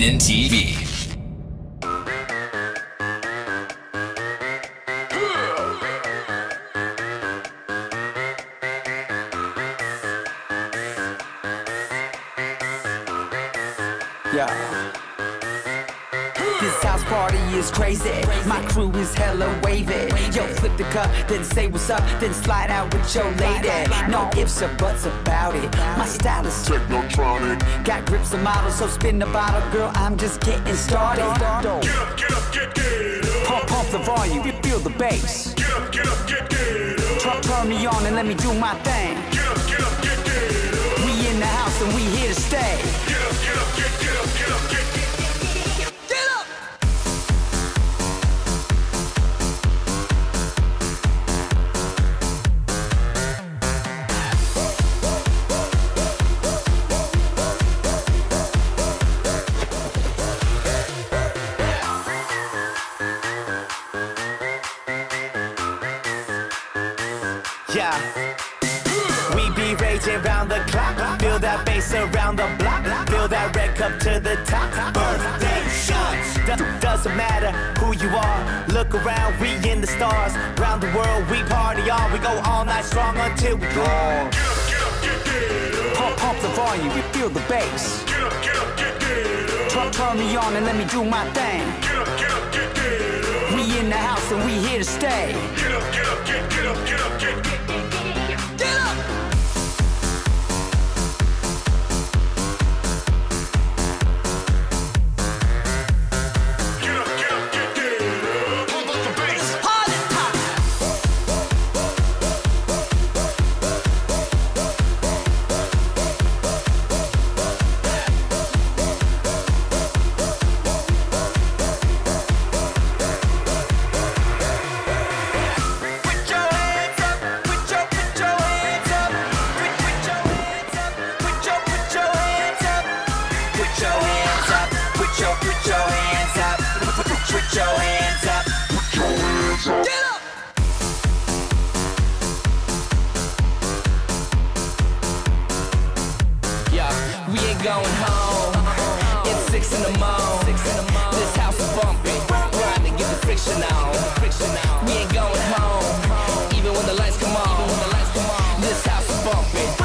Spinnin' TV. Yeah. This house party is crazy. My crew is hella wavy. Yo, flip the cup, then say what's up, then slide out with your lady. No ifs or buts about it. My style is technotronic. Got grips and models, so spin the bottle, girl. I'm just getting started. Get up, get up. Pump the volume, feel the bass. Get up, get up. Turn me on and let me do my thing. Get up, get up. We in the house and we here to stay. Get up, get up, get up, get up. Yeah, we be raging round the clock. Feel that bass around the block. Feel that red cup to the top. Birthday shots. Doesn't matter who you are. Look around, we in the stars. Round the world, we party on. We go all night strong until we gone. Get up. Pump the volume, you feel the bass. Get up, get up. Turn me on and let me do my thing. Get up. We in the house and we here to stay. Get up, get up, get up, get up, get up. Put your hands up. Put your hands up. Put your hands up. Get up! Yeah, we ain't going home. It's 6 in the morning. This house is bumping. Trying to get the friction on. We ain't going home. Even when the lights come on. This house is bumping.